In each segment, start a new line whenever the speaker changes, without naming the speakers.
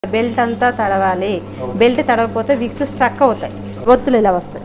Belt అంతా తడవాలి. Belt తడవకపోతే విక్స్ స్ట్రక్ అవుతాయి, ఒత్తులు ఇలా వస్తాయి.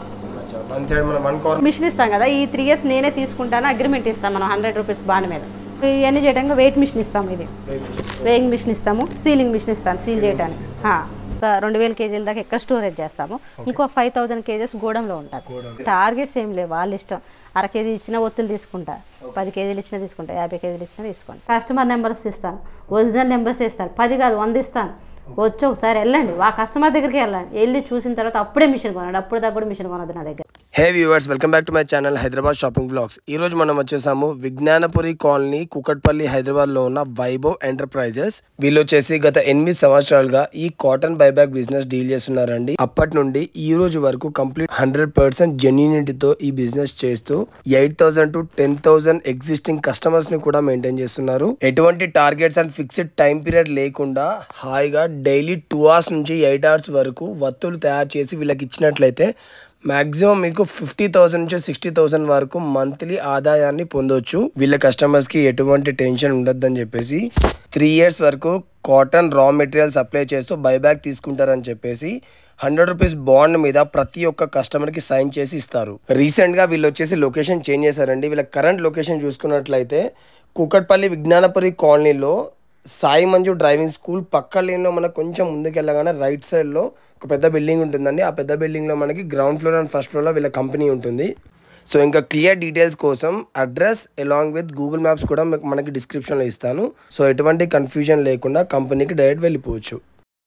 మిషన్ ఇస్తాం కదా, ఈ 3 years నేనే తీసుకుంటాను, అగ్రిమెంట్ ఇస్తాం మనం 100 రూపీస్ బాండ్ మీద. ఇవన్నీ చేయడానికి వెయిట్ మిషన్ ఇస్తాము, ఇది వెయింగ్ మిషన్ ఇస్తాము, సీలింగ్ మిషన్ ఇస్తాను సీల్ చేయడానికి. 2000 kgs దాకా ఎక్కడ స్టోరేజ్ చేస్తాము. ఇంకో 5000 kgs గోడంలో ఉంటుంది. టార్గెట్స్ ఏం లేవు, వాళ్ళ ఇష్టం. 1/2 kg ఇచ్చిన ఒత్తులు తీసుకుంటా, 10 kgs ఇచ్చినా తీసుకుంటా, 50 kgs ఇచ్చినా తీసుకుంటా. కస్టమర్ నెంబర్స్ ఇస్తాను, ఒరిజినల్ నెంబర్స్ ఇస్తాను, 10 కాదు 100 ఇస్తాను. వచ్చి ఒకసారి వెళ్ళండి, ఆ కస్టమర్ దగ్గరికి వెళ్ళండి, వెళ్ళి చూసిన తర్వాత అప్పుడే మిషన్ కొనండి, అప్పుడు దాకా కూడా మిషన్ కొనద్దు నా దగ్గర.
Hey viewers, welcome back to my channel Hyderabad shopping blogs. ఈ రోజు మనం వచ్చేసాము విజ్ఞానపురి కాలనీ, కుకట్పల్లి, హైదరాబాద్ లో ఉన్న వైభవ్ ఎంటర్ప్రైజెస్. వీళ్ళు వచ్చేసి గత 8 సంవత్సరాలుగా ఈ కాటన్ బైబ్యాక్ బిజినెస్ డీల్ చేస్తున్నారండి. అప్పటి నుండి ఈ రోజు వరకు కంప్లీట్ 100% జెన్యూనిటీతో ఈ బిజినెస్ చేస్తూ 8,000 to 10,000 ఎగ్జిస్టింగ్ కస్టమర్స్ ని కూడా మెయింటైన్ చేస్తున్నారు. ఎటువంటి targets and fixed time period లేకుండా హాయిగా డైలీ 2 hours నుంచి 8 hours వరకు వత్తులు తయారు చేసి వీళ్ళకి ఇచ్చినట్లయితే మాక్సిమం మీకు 50,000 నుంచి 60,000 వరకు మంత్లీ ఆదాయాన్ని పొందొచ్చు. వీళ్ళ కస్టమర్స్ కి ఎటువంటి టెన్షన్ ఉండొద్దని చెప్పేసి 3 years వరకు కాటన్ రా మెటీరియల్ సప్లై చేస్తూ బైబ్యాక్ తీసుకుంటారని చెప్పేసి 100 రూపీస్ బాండ్ మీద ప్రతి ఒక్క కస్టమర్ కి సైన్ చేసి ఇస్తారు. రీసెంట్ గా వీళ్ళు వచ్చేసి లొకేషన్ చేంజ్ చేశారండి. వీళ్ళ కరెంట్ లొకేషన్ చూసుకున్నట్లయితే కుకట్పల్లి విజ్ఞానపురి కాలనీలో సాయి మంజు డ్రైవింగ్ స్కూల్ పక్క లేన్లో మనకు కొంచెం ముందుకెళ్ళగానే రైట్ సైడ్లో ఒక పెద్ద బిల్డింగ్ ఉంటుందండి. ఆ పెద్ద బిల్డింగ్లో మనకి గ్రౌండ్ ఫ్లోర్ అండ్ ఫస్ట్ ఫ్లోర్లో వీళ్ళ కంపెనీ ఉంటుంది. సో ఇంకా క్లియర్ డీటెయిల్స్ కోసం address along with Google maps కూడా మనకి డిస్క్రిప్షన్లో ఇస్తాను. సో ఎటువంటి కన్ఫ్యూజన్ లేకుండా కంపెనీకి డైరెక్ట్ వెళ్ళిపోవచ్చు.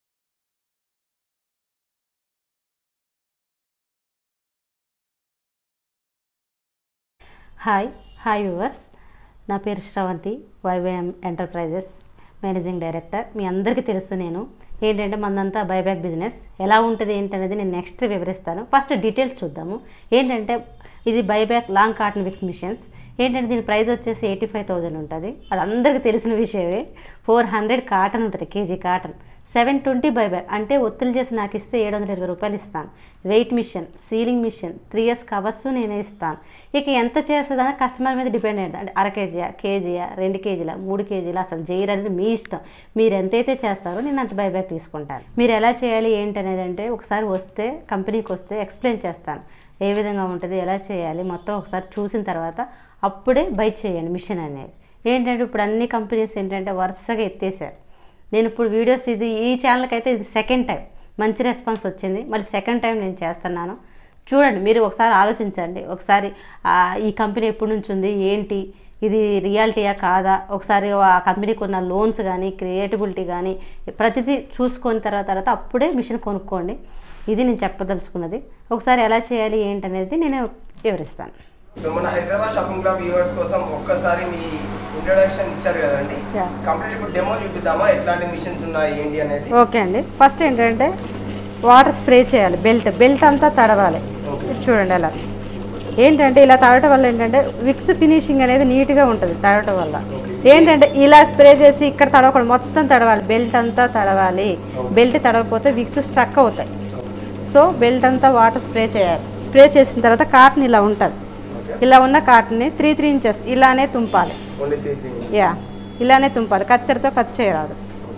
హాయ్ వ్యూవర్స్, నా పేరు Sravanthi, YYM enterprises managing director. మీ అందరికీ తెలుసు నేను ఏంటంటే మనదంతా బైబ్యాక్ బిజినెస్ ఎలా ఉంటుంది ఏంటనేది నేను నెక్స్ట్ వివరిస్తాను. ఫస్ట్ డీటెయిల్స్ చూద్దాము. ఏంటంటే ఇది buyback long cotton wicks machines. ఏంటంటే దీని ప్రైస్ వచ్చేసి 85,000 ఉంటుంది. అది అందరికీ తెలిసిన విషయమే. 400 కాటన్ ఉంటుంది, కేజీ కాటన్. 720 బైబ్యాక్ అంటే ఒత్తులు చేసి నాకు ఇస్తే 720 రూపాయలు ఇస్తాను. Weight machine, sealing machine, 3 years covers నేనే ఇస్తాను. ఇక ఎంత చేస్తుందని కస్టమర్ మీద డిపెండ్ అయ్యింది. అంటే 1/2 kg, కేజీయా, 2 kgs, 3 kgs, అసలు చేయరు అనేది మీ ఇష్టం. మీరు ఎంతైతే చేస్తారో నేను అంత బైబ్యాక్ తీసుకుంటాను. మీరు ఎలా చేయాలి ఏంటనేది అంటే ఒకసారి వస్తే, కంపెనీకి వస్తే ఎక్స్ప్లెయిన్ చేస్తాను. ఏ విధంగా ఉంటుంది, ఎలా చేయాలి మొత్తం ఒకసారి చూసిన తర్వాత అప్పుడే బై చేయండి మిషన్ అనేది. ఏంటంటే ఇప్పుడు అన్ని కంపెనీస్ ఏంటంటే వరుసగా ఎత్తేసారు. నేను ఇప్పుడు వీడియోస్ ఈ ఛానల్కి అయితే ఇది సెకండ్ టైం మంచి రెస్పాన్స్ వచ్చింది. మళ్ళీ సెకండ్ టైం నేను చేస్తున్నాను. చూడండి, మీరు ఒకసారి ఆలోచించండి. ఒకసారి ఈ కంపెనీ ఎప్పటి నుంచి ఉంది, ఏంటి, ఇది రియాలిటీయా కాదా, ఒకసారి ఆ కంపెనీకి ఉన్న లోన్స్ కానీ క్రియేటిబిలిటీ కానీ ప్రతిదీ చూసుకొని తర్వాత అప్పుడే మిషన్ కొనుక్కోండి. ఇది నేను చెప్పదలుచుకున్నది. ఒకసారి ఎలా చేయాలి ఏంటనేది నేను వివరిస్తాను.
సో మన హైదరాబాద్ షాపింగ్ క్లబ్ వ్యూవర్స్ కోసం ఒక్కసారి మీ ఇంట్రొడక్షన్ ఇచ్చారు కదండి, కంప్లీట్ ఇప్పుడు డెమో చూపిద్దామా ఎట్లాంటి మిషన్స్ ఉన్నాయి ఏంటి అనేది.
ఓకే అండి. ఫస్ట్ ఏంటంటే వాటర్ స్ప్రే చేయాలి, బెల్ట్ అంతా తడవాలి. చూడండి ఎలా ఏంటంటే ఇలా తడవటం వల్ల ఏంటంటే విక్స్ ఫినిషింగ్ అనేది నీట్గా ఉంటుంది. తడవటం వల్ల ఏంటంటే ఇలా స్ప్రే చేసి ఇక్కడ తడవకూడదు, మొత్తం తడవాలి, బెల్ట్ అంతా తడవాలి. బెల్ట్ తడవకపోతే విక్స్ స్ట్రక్ అవుతాయి. సో బెల్ట్ అంతా వాటర్ స్ప్రే చేయాలి. స్ప్రే చేసిన తర్వాత కాటన్ ఇలా ఉంటుంది. ఇలా ఉన్న కాటన్ని 3 inches ఇలానే తుంపాలి. ఇలానే తుంపాలి, కత్తెరతో కట్ చేయరాదు.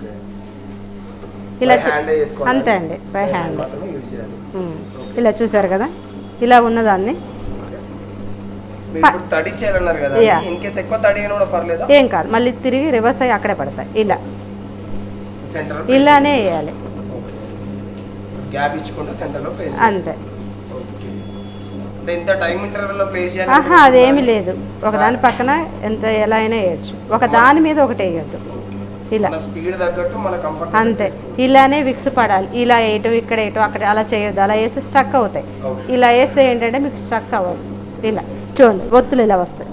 ఇలా అంతే అండి, బై హ్యాండ్. ఇలా చూసారు కదా, ఇలా ఉన్నదాన్ని ఏం కాదు, మళ్ళీ తిరిగి రివర్స్ అయ్యి అక్కడే పడతాయి. ఇలానే వేయాలి అంతే. అదేమి లేదు, ఒకదాని పక్కన ఎంత ఎలా అయినా వేయచ్చు, ఒక దాని మీద ఒకటి వేయద్దు. ఇలా అంతే, ఇలానే విక్స్ పడాలి. ఇలా వేయటం, ఇక్కడ వేయటం, అక్కడ అలా చేయొద్దు. అలా వేస్తే స్ట్రక్ అవుతాయి. ఇలా వేస్తే ఏంటంటే మీకు స్ట్రక్ అవ్వదు. ఇలా చూడండి, ఒత్తులు ఇలా వస్తాయి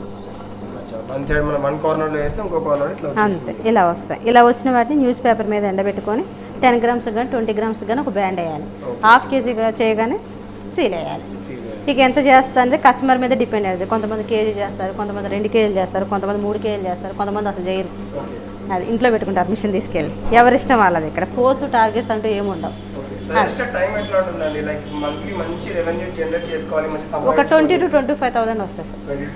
అంతే. ఇలా వస్తాయి. ఇలా వచ్చిన వాటిని న్యూస్ పేపర్ మీద ఎండబెట్టుకొని 10 grams కానీ 20 grams కానీ ఒక బ్యాండ్ వేయాలి. 1/2 kg చేయగానే సీల్ వేయాలి. ఇక ఎంత చేస్తా అంటే కస్టమర్ మీద డిపెండ్ అవుతుంది. కొంతమంది కేజీ చేస్తారు, కొంతమంది 2 kg చేస్తారు, కొంతమంది 3 kg చేస్తారు, కొంతమంది అసలు చేయరు. అది ఇంట్లో పెట్టుకుంటారు మిషన్ తీసుకెళ్ళి. ఎవరిష్టం వాళ్ళది. ఇక్కడ ఫోర్స్ టార్గెట్స్ అంటూ ఏమి ఉండవు.
సజెస్టెడ్ టైం ఎట్లా ఉంటుందండి? లైక్ మంత్లీ మంచి రెవెన్యూ జనరేట్ చేసుకోవాలి, మంచి
ఒక 20 to 25,000 వస్తాయి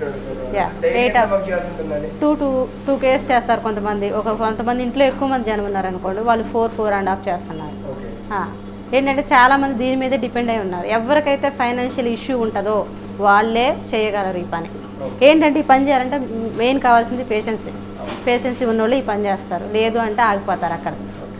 సార్. 2 కేస్ చేస్తారు కొంతమంది. కొంతమంది ఇంట్లో ఎక్కువ మంది జనం ఉన్నారనుకోండి, వాళ్ళు 4.5 చేస్తున్నారు. ఏంటంటే చాలామంది దీని మీదే డిపెండ్ అయి ఉన్నారు. ఎవరికైతే ఫైనాన్షియల్ ఇష్యూ ఉంటుందో వాళ్ళే చేయగలరు ఈ పని. ఏంటంటే ఈ పని చేయాలంటే మెయిన్ కావాల్సింది పేషెన్సీ ఉన్న వాళ్ళు ఈ పని చేస్తారు, లేదు అంటే ఆగిపోతారు అక్కడ.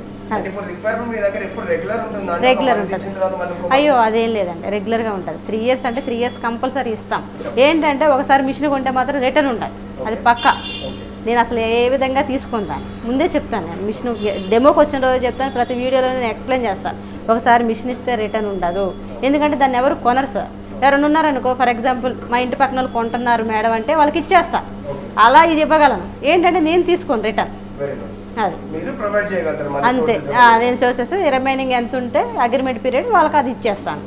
రెగ్యులర్ ఉంటుంది. అయ్యో అదేం లేదండి, రెగ్యులర్గా ఉంటుంది. 3 years అంటే 3 years కంపల్సరీ ఇస్తాం. ఏంటంటే ఒకసారి మిషన్ కొంటే మాత్రం రిటర్న్ ఉంటుంది, అది పక్కా. నేను అసలు ఏ విధంగా తీసుకుంటాను ముందే చెప్తాను. నేను మిషన్ డెమోకి వచ్చిన రోజు చెప్తాను, ప్రతి వీడియోలో నేను ఎక్స్ప్లెయిన్ చేస్తాను. ఒకసారి మిషన్ ఇస్తే రిటర్న్ ఉండదు, ఎందుకంటే దాన్ని ఎవరు కొనరు సార్. ఎవరైనా ఉన్నారనుకో, ఫర్ ఎగ్జాంపుల్ మా ఇంటి పక్కన వాళ్ళు కొంటున్నారు మేడం అంటే వాళ్ళకి ఇచ్చేస్తా, అలా ఇది ఇవ్వగలను. ఏంటంటే నేను తీసుకోను రిటర్న్, అది అంతే. నేను చూసేసి రిమైనింగ్ ఎంత ఉంటే అగ్రిమెంట్ పీరియడ్ వాళ్ళకి అది ఇచ్చేస్తాను.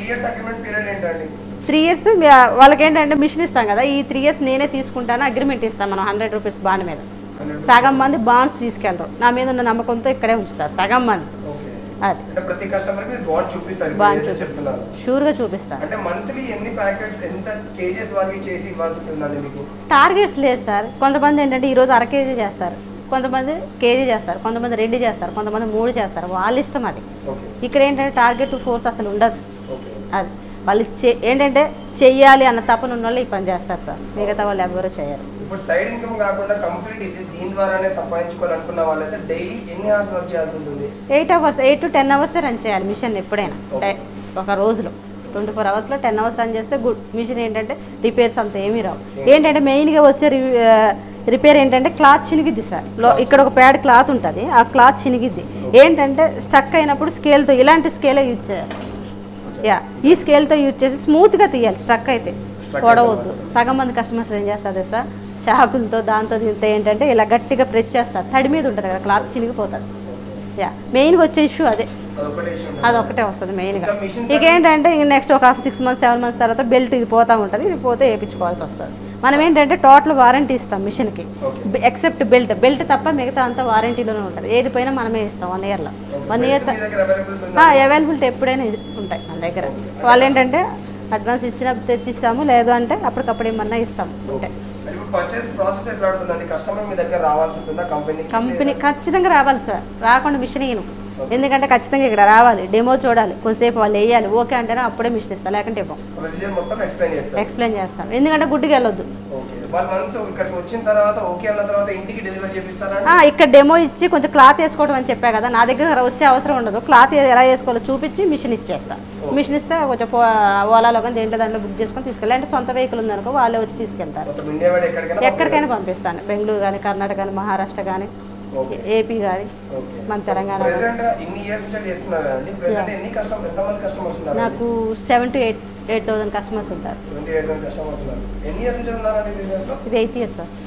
3 years వాళ్ళకి ఏంటంటే మిషన్ ఇస్తాం కదా, ఈ 3 years నేనే తీసుకుంటాను, అగ్రిమెంట్ ఇస్తాను. మనం 100 rupees బాండ్ మీద. సగం మంది బాండ్స్ తీసుకెళ్తారు, నా మీద ఉన్న నమ్మకంతో ఇక్కడే ఉంచుతారు సగం మంది. అది
ప్రతి కస్టమర్ కి బాండ్ చూపిస్తారు,
షూర్గా చూపిస్తాను.
అంటే మంత్లీ ఎన్ని ప్యాకెట్స్ ఎంత కేజెస్ వరకు చేసి ఇవ్వాల్సి ఉంటుందండి మీకు?
టార్గెట్స్ లేదు సార్. కొంతమంది ఏంటంటే ఈరోజు 1/2 kg చేస్తారు, కొంతమంది కేజీ చేస్తారు, కొంతమంది 2 చేస్తారు, కొంతమంది 3 చేస్తారు, వాళ్ళ ఇష్టం అది. ఇక్కడ ఏంటంటే టార్గెట్ ఫోర్స్ అసలు ఉండదు. అది వాళ్ళు ఏంటంటే చెయ్యాలి అన్న తపన ఉన్న వాళ్ళు ఈ పని చేస్తారు సార్, మిగతా వాళ్ళు ఎవరూ చేయరు.
ఇప్పుడు సైడ్ ఇన్కమ్ కాకుండా కంప్లీట్ ఇది దీని ద్వారానే సంపాదించుకోవాలనుకున్న వాళ్ళైతే డైలీ ఎన్ని అవర్స్ వర్క్ చేయాల్సి ఉంటుంది?
8 to 10 hours రన్ చేయాలి మిషన్ ఎప్పుడైనా. ఒక రోజులో 24 hours 10 hours రన్ చేస్తే గుడ్. మిషన్ ఏంటంటే రిపేర్స్ అంత ఏమీ రావు. ఏంటంటే మెయిన్గా వచ్చే రిపేర్ ఏంటంటే క్లాత్ చినిగిద్ది సార్. ఇక్కడ ఒక ప్యాడ్ క్లాత్ ఉంటుంది, ఆ క్లాత్ చినిగిద్ది. ఏంటంటే స్టక్ అయినప్పుడు స్కేల్తో, ఇలాంటి స్కేలే యూజ్ చేయాలి. ఈ స్కేల్తో యూజ్ చేసి స్మూత్గా తీయాలి. స్ట్రక్ అయితే పొడవద్దు. సగం మంది కస్టమర్స్ ఏం చేస్తారు సార్, చాకులతో దాంతో దీంతో ఏంటంటే ఇలా గట్టిగా ప్రెస్ చేస్తారు, తడి మీద ఉంటుంది కదా, క్లాత్ చినిగిపోతుంది. మెయిన్గా వచ్చే ఇష్యూ అదే, అదొక్కటే వస్తుంది మెయిన్గా. ఇక ఏంటంటే నెక్స్ట్ ఒక 6 months 7 months తర్వాత బెల్ట్ ఇది పోతూ ఉంటుంది, ఇది పోతే వేయించుకోవాల్సి వస్తుంది. మనం ఏంటంటే టోటల్ వారంటీ ఇస్తాం మిషన్కి, ఎక్సెప్ట్ బెల్ట్ తప్ప మిగతా అంతా వారంటీలోనే ఉంటుంది. ఏది పోయినా మనమే ఇస్తాం 1 yearలో. 1 year అవైలబిలిటీ ఎప్పుడైనా ఉంటాయి మన దగ్గర. వాళ్ళు ఏంటంటే అడ్వాన్స్ ఇచ్చినప్పుడు తెచ్చిస్తాము, లేదు అంటే అప్పటికప్పుడు ఏమన్నా ఇస్తాము. ఉంటాయి. కంపెనీ ఖచ్చితంగా రావాలి సార్, రాకుండా మిషన్ ఇయ్యను. ఎందుకంటే ఖచ్చితంగా ఇక్కడ రావాలి, డెమో చూడాలి, కొద్దిసేపు వాళ్ళు వేయాలి, ఓకే అంటేనే అప్పుడే మిషన్ ఇస్తాం, లేకుంటే ఇవ్వం. ఎక్స్ప్లెయిన్ చేస్తాం, ఎందుకంటే గుడ్డికి వెళ్ళొద్దు. ఇక్కడ డెమో ఇచ్చి కొంచెం క్లాత్ వేసుకోవడం అని చెప్పా కదా, నా దగ్గర వచ్చే అవసరం ఉండదు. క్లాత్ ఎలా వేసుకోవాలో చూపించి మిషన్ ఇచ్చేస్తా. మిషన్ ఇస్తే కొంచెం ఓలాలో కానీ దేంట్లో దాంట్లో బుక్ చేసుకొని తీసుకెళ్ళి, అంటే సొంత వెహికల్ ఉందనుకో వాళ్ళే వచ్చి తీసుకెళ్తారు. ఎక్కడికైనా పంపిస్తాను, బెంగళూరు కానీ, కర్ణాటక కానీ, మహారాష్ట్ర కానీ, ఏపీ కానీ, మన తెలంగాణ. నాకు 7 to 8,000 కస్టమర్స్ ఉంటారు. ఇది 8 years సార్.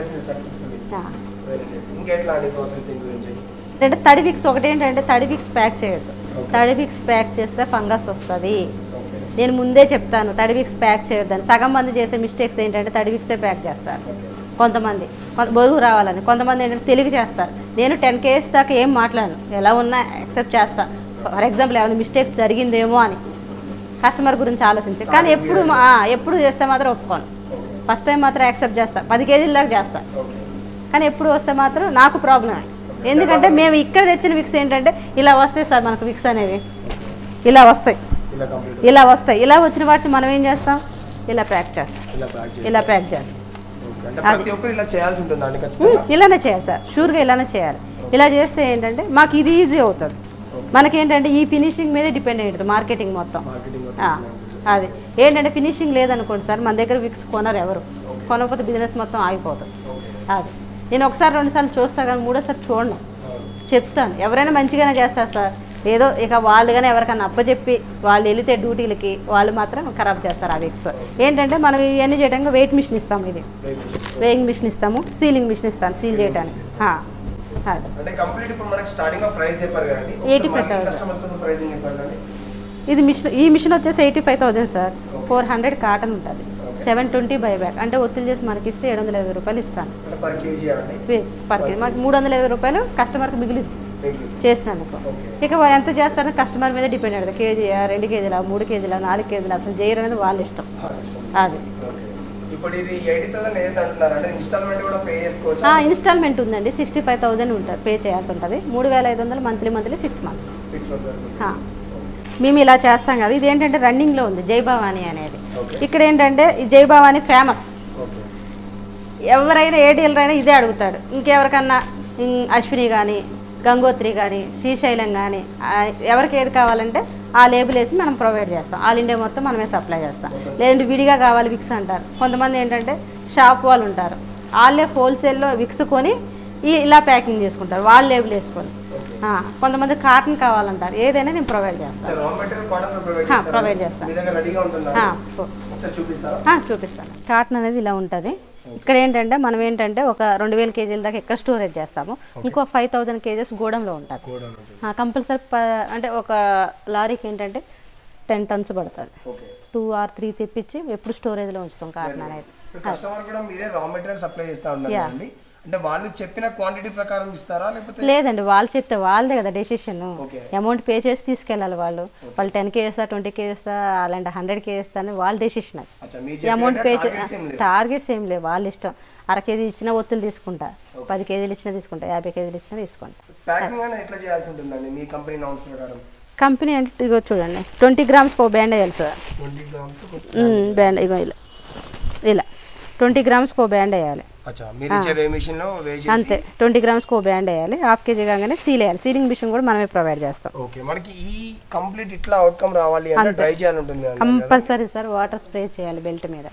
అంటే తడి విక్స్ ఒకటి ఏంటంటే తడి విక్స్ ప్యాక్ చేయొద్దు. తడి విక్స్ ప్యాక్ చేస్తే ఫంగస్ వస్తుంది. నేను ముందే చెప్తాను, తడి విక్స్ ప్యాక్ చేయొద్దని. సగం మంది చేసే మిస్టేక్స్ ఏంటంటే తడి విక్సే ప్యాక్ చేస్తారు. కొంతమంది బరువు రావాలని, కొంతమంది ఏంటంటే తెలుగు చేస్తారు. నేను 10 kgs దాకా ఏం మాట్లాడను, ఎలా ఉన్నా యాక్సెప్ట్ చేస్తా. ఫర్ ఎగ్జాంపుల్ ఏమైనా మిస్టేక్ జరిగిందేమో అని కస్టమర్ గురించి ఆలోచించి, కానీ ఎప్పుడు చేస్తే మాత్రం ఒప్పుకోను. ఫస్ట్ టైం మాత్రం యాక్సెప్ట్ చేస్తా, 10 kg దాకా చేస్తా. కానీ ఎప్పుడు వస్తే మాత్రం నాకు ప్రాబ్లమే. ఎందుకంటే మేము ఇక్కడ తెచ్చిన విక్స్ ఏంటంటే ఇలా వస్తాయి సార్, మనకు విక్స్ అనేవి ఇలా వస్తాయి. ఇలా వచ్చిన వాటిని మనం ఏం చేస్తాం, ఇలా ప్యాక్ చేస్తాం. ఇలానే చేయాలి సార్, షూర్గా ఇలానే చేయాలి. ఇలా చేస్తే ఏంటంటే మాకు ఇది ఈజీ అవుతుంది. మనకేంటంటే ఈ ఫినిషింగ్ మీదే డిపెండ్ అయ్యి ఉంటుంది మార్కెటింగ్ మొత్తం. అది ఏంటంటే ఫినిషింగ్ లేదనుకోండి సార్, మన దగ్గర విక్స్ కొనరు ఎవరు, కొనకపోతే బిజినెస్ మొత్తం ఆగిపోతుంది. అది నేను ఒకసారి 2 సార్లు చూస్తా, కానీ 3వ సారి చూడను, చెప్తాను. ఎవరైనా మంచిగానే చేస్తారు సార్, ఏదో ఇక వాళ్ళు కానీ ఎవరికైనా అప్పచెప్పి వాళ్ళు వెళితే డ్యూటీలకి వాళ్ళు మాత్రం ఖరాబ్ చేస్తారు ఆ విక్స్. ఏంటంటే మనం ఇవన్నీ చేయడానికి వెయిట్ మిషన్ ఇస్తాము, ఇది వెయింగ్ మిషన్ ఇస్తాము, సీలింగ్ మిషన్ ఇస్తాను సీల్ చేయడానికి. ఇది మిషన్, ఈ మిషన్ వచ్చేసి 85,000 సార్. 400 కాటన్ ఉంటుంది, 720 బైబ్యాక్, అంటే ఒత్తిడి చేసి మనకి ఇస్తే 720 రూపాయలు ఇస్తాను పర్ కేజీ. మాకు 320 రూపాయలు కస్టమర్కి మిగిలింది. చేసినందుకు. ఇక ఎంత చేస్తారో కస్టమర్ మీద డిపెండ్ అవుతుంది. కేజీయా, 2 కేజీలా, 3 కేజీలా, 4 కేజీలా, అసలు చేయరు అనేది వాళ్ళ ఇష్టం. అది ఇన్స్టాల్మెంట్ ఉందండి. 65,000 ఉంటుంది, పే చేయాల్సి ఉంటుంది. 3,500 మంత్లీ 6 మంత్స్. మేము ఇలా చేస్తాం కదా. ఇది ఏంటంటే రన్నింగ్లో ఉంది జై భవానీ అనేది. ఇక్కడ ఏంటంటే ఈ జై భవానీ ఫేమస్. ఎవరైనా ఏ డీలర్ అయినా ఇదే అడుగుతాడు. ఇంకెవరికన్నా అశ్విని కానీ, గంగోత్రి కానీ, శ్రీశైలం కానీ ఎవరికి ఏది కావాలంటే ఆ లేబుల్ వేసి మనం ప్రొవైడ్ చేస్తాం. ఆల్ ఇండియా మొత్తం మనమే సప్లై చేస్తాం. లేదంటే విడిగా కావాలి విక్స్ అంటారు. కొంతమంది ఏంటంటే షాప్ వాళ్ళు ఉంటారు, వాళ్ళే హోల్సేల్లో విక్స్ కొని ఇలా ప్యాకింగ్ చేసుకుంటారు, వాళ్ళు లేబుల్ వేసుకొని. కొంతమంది కాటన్ కావాలంటారు. ఏదైనా నేను ప్రొవైడ్ చేస్తాను. ప్రొవైడ్ చేస్తాను. చూపిస్తాను. కాటన్ అనేది ఇలా ఉంటుంది. ఇక్కడ ఏంటంటే మనం ఏంటంటే ఒక 2,000 కేజీల దాకా ఎక్కడ స్టోరేజ్ చేస్తాము. ఇంకో 5,000 కేజెస్ గోడంలో ఉంటుంది. కంపల్సరీ అంటే ఒక లారీకి ఏంటంటే 10 టన్స్ పడుతుంది. 2 or 3 తెప్పించి ఎప్పుడు స్టోరేజ్లో ఉంచుతాం కాటన్ అనేది.
అంటే వాళ్ళు చెప్పిన క్వాంటిటీ ప్రకారం ఇస్తారా లేకపోతే?
లేదండి, వాళ్ళు చెప్తే వాళ్ళదే కదా డెసిషన్. అమౌంట్ పే చేసి తీసుకెళ్ళాలి. వాళ్ళు 10K ఇస్తా, 20K ఇస్తా, అలాంటి 100K ఇస్తా అని వాళ్ళ డెసిషన్. అది అమౌంట్ పే టార్గెట్స్ ఏం లేవు, వాళ్ళ ఇష్టం. 1/2 కేజీ ఇచ్చినా ఒత్తులు తీసుకుంటా, 10 కేజీలు ఇచ్చినా తీసుకుంటా, 50 కేజీలు ఇచ్చినా తీసుకుంటా. కంపెనీ అంటే ఇగో చూడండి, 20 grams బ్యాండ్ వేయాలి సార్. బ్యాండ్ ఇగో ఇలా 20 grams బ్యాండ్ వేయాలి అంతే. 20 grams బ్యాండ్ వేయాలి. 1/2 కేజీ కాగానే సీల్ వేయాలి. సీలింగ్ మిషన్ కూడా మనమే ప్రొవైడ్ చేస్తాం. కంపల్సరీ సార్ వాటర్ స్ప్రే చేయాలి బెల్ట్ మీద.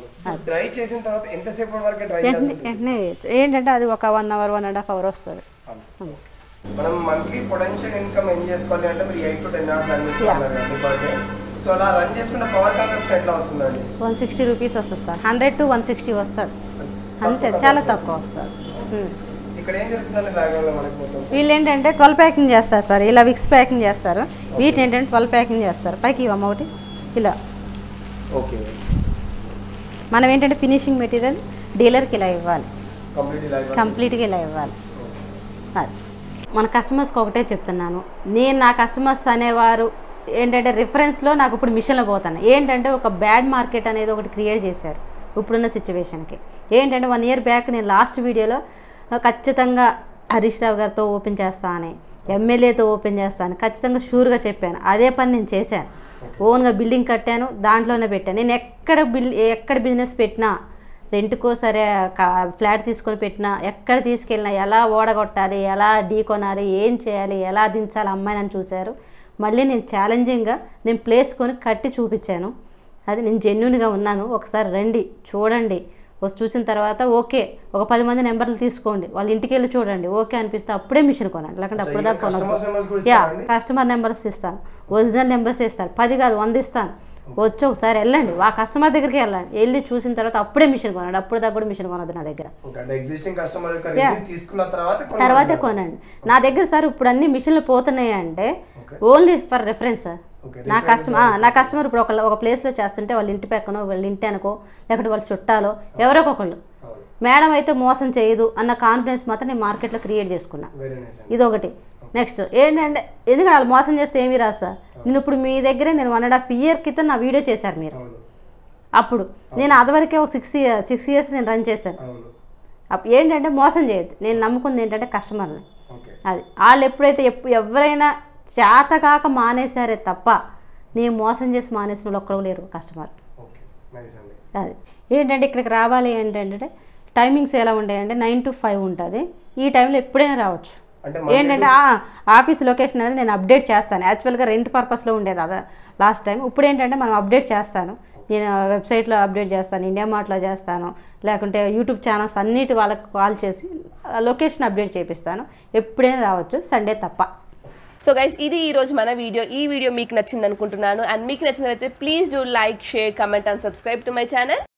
వెంటనే ఏంటంటే అది ఒక 1 hour 1.5 hour వస్తుంది.
మనం మంత్లీ పొటెన్షియల్ ఇన్కమ్ ఏం చేసుకోవాలి అంటే మీరు 8 to 10 hours రన్ చేసుకోవాలి పర్ డే. సో అలా రన్ చేసుకున్న పవర్ కన్సంప్షన్ ఎట్లా వస్తుందండి?
160 రూపీస్ వస్తుంది సార్. 100 to 160 వస్తుంది అంతే, చాలా తక్కువ వస్తుంది.
ఇక్కడ ఏం జరుగుతుందండి బ్యాక్గ్రౌండ్ లో మనకి మొత్తం?
వీళ్ళు ఏంటంటే 12 ప్యాకింగ్ చేస్తారు సార్. ఇలా విక్స్ ప్యాకింగ్ చేస్తారు. వీటిని ఏంటంటే 12 ప్యాకింగ్ చేస్తారు. పైకి ఇవ్వమ్మ ఒకటి ఇలా.
ఓకే,
మనం ఏంటంటే ఫినిషింగ్ మెటీరియల్ డీలర్కి ఇలా ఇవ్వాలి, కంప్లీట్గా ఇలా ఇవ్వాలి. అది మన కస్టమర్స్కి ఒకటే చెప్తున్నాను నేను. నా కస్టమర్స్ అనేవారు ఏంటంటే రిఫరెన్స్లో నాకు ఇప్పుడు మిషన్లో పోతాను. ఏంటంటే ఒక బ్యాడ్ మార్కెట్ అనేది ఒకటి క్రియేట్ చేశారు ఇప్పుడున్న సిచ్యువేషన్కి. ఏంటంటే 1 year బ్యాక్ నేను లాస్ట్ వీడియోలో ఖచ్చితంగా హరీష్ రావు గారితో ఓపెన్ చేస్తానని, ఎమ్మెల్యేతో ఓపెన్ చేస్తాను ఖచ్చితంగా షూర్గా చెప్పాను. అదే పని నేను చేశాను. ఓన్గా బిల్డింగ్ కట్టాను, దాంట్లోనే పెట్టాను. నేను ఎక్కడ బిజినెస్ పెట్టినా, రెంట్కో సరే ఫ్లాట్ తీసుకొని పెట్టినా, ఎక్కడ తీసుకెళ్ళినా, ఎలా ఓడగొట్టాలి, ఎలా ఢీ కొనాలి, ఏం చేయాలి, ఎలా దించాలి అమ్మాయి నన్ను చూశారు. మళ్ళీ నేను ఛాలెంజింగ్గా నేను ప్లేస్ కొని కట్టి చూపించాను. అది నేను జెన్యూన్గా ఉన్నాను. ఒకసారి రండి చూడండి. చూసిన తర్వాత ఓకే ఒక 10 మంది నెంబర్లు తీసుకోండి, వాళ్ళ ఇంటికి వెళ్ళి చూడండి. ఓకే అనిపిస్తే అప్పుడే మిషన్ కొనండి, లేకుంటే అప్పుడు దాకా కొనద్దు. కస్టమర్ నెంబర్స్ ఇస్తాను, ఒరిజినల్ నెంబర్స్ ఇస్తాను. 10 కాదు 100 ఇస్తాను. వచ్చి ఒకసారి వెళ్ళండి, ఆ కస్టమర్ దగ్గరికి వెళ్ళండి. వెళ్ళి చూసిన తర్వాత అప్పుడే మిషన్ కొనండి, అప్పుడు దాకా కూడా మిషన్ కొనద్దు నా దగ్గర. తర్వాతే కొనండి నా దగ్గర. సార్ ఇప్పుడు అన్ని మిషన్లు పోతున్నాయి అంటే ఓన్లీ ఫర్ రెఫరెన్స్ సార్. నా కస్టమర్ ఇప్పుడు ఒక ప్లేస్లో చేస్తుంటే వాళ్ళ ఇంటి పక్కనో, వాళ్ళ ఇంటి అనుకో, లేకపోతే వాళ్ళ చుట్టాలో ఎవరో ఒకళ్ళు, మేడం అయితే మోసం చేయదు అన్న కాన్ఫిడెన్స్ మాత్రం నేను మార్కెట్లో క్రియేట్ చేసుకున్నా. ఇదొకటి. నెక్స్ట్ ఏంటంటే ఎందుకంటే వాళ్ళు మోసం చేస్తే ఏమీ రాదు సార్. నేను ఇప్పుడు మీ దగ్గరే నేను 1.5 year క్రితం నా వీడియో చేశారు మీరు. అప్పుడు నేను అదివరకే ఒక 6 years నేను రన్ చేశాను. అప్పుడు ఏంటంటే మోసం చేయొద్దు. నేను నమ్ముకుంది ఏంటంటే కస్టమర్ని. అది వాళ్ళు ఎప్పుడైతే ఎవరైనా చేతకాక మానేశారే తప్ప నేను మోసం చేసి మానేసిన వాళ్ళు ఒక్కరు లేరు కస్టమర్. అది ఏంటంటే ఇక్కడికి రావాలి ఏంటంటే టైమింగ్స్ ఎలా ఉంటాయంటే 9 to 5 ఉంటుంది. ఈ టైంలో ఎప్పుడైనా రావచ్చు. ఏంటంటే ఆఫీస్ లొకేషన్ అనేది నేను అప్డేట్ చేస్తాను. యాక్చువల్గా రెంట్ పర్పస్లో ఉండేది అదే లాస్ట్ టైం. ఇప్పుడు ఏంటంటే మనం అప్డేట్ చేస్తాను. నేను వెబ్సైట్లో అప్డేట్ చేస్తాను, ఇండియా మార్ట్లో చేస్తాను, లేకుంటే యూట్యూబ్ ఛానల్స్ అన్నిటి వాళ్ళకి కాల్ చేసి లొకేషన్ అప్డేట్ చేపిస్తాను. ఎప్పుడైనా రావచ్చు, సండే తప్ప.
సో గైస్ ఇది ఈరోజు మన వీడియో. ఈ వీడియో మీకు నచ్చింది అనుకుంటున్నాను. అండ్ మీకు నచ్చినట్లయితే please do like, share, comment and subscribe to my channel.